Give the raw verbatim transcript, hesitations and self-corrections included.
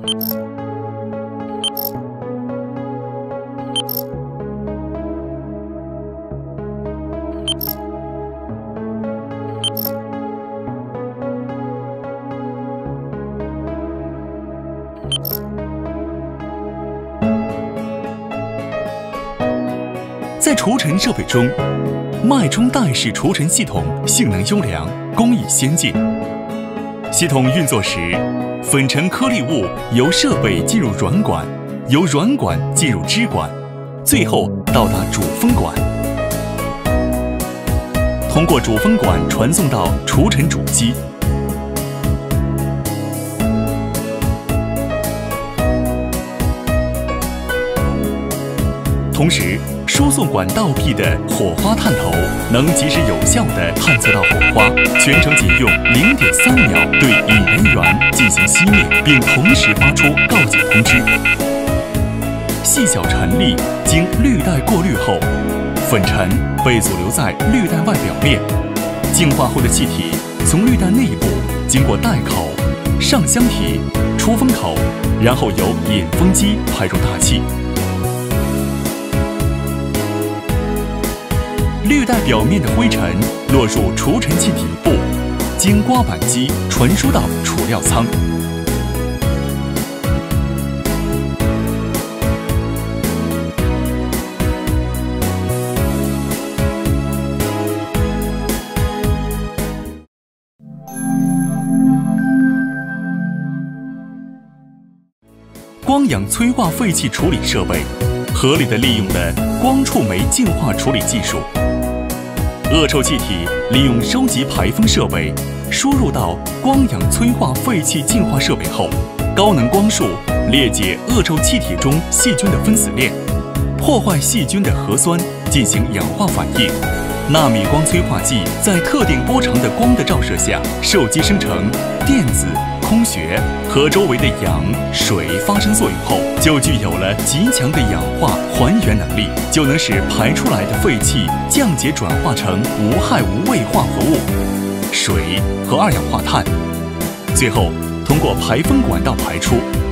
在除尘设备中，脉冲带式除尘系统性能优良，工艺先进。系统运作时，粉尘颗粒物由设备进入软管，由软管进入支管，最后到达主风管，通过主风管传送到除尘主机。同时，输送管倒闭的火花探头能及时有效地探测到火花，全程仅用零点三秒对引燃源进行熄灭，并同时发出告警通知。细小尘粒经滤带过滤后，粉尘被阻留在滤带外表面，净化后的气体从滤带内部经过带口、上箱体、出风口，然后由引风机排入大气。滤带表面的灰尘落入除尘器底部，经刮板机传输到储料舱。光氧催化废气处理设备合理地利用了光触媒净化处理技术。恶臭气体利用收集排风设备输入到光氧催化废气净化设备后，高能光束裂解恶臭气体中细菌的分子链，破坏细菌的核酸，进行氧化反应。纳米光催化剂在特定波长的光的照射下，受激生成电子、空穴和周围的氧、水发生作用后，就具有了极强的氧化还原能力，就能使排出来的废气降解转化成无害无味化合物水和二氧化碳，最后通过排风管道排出。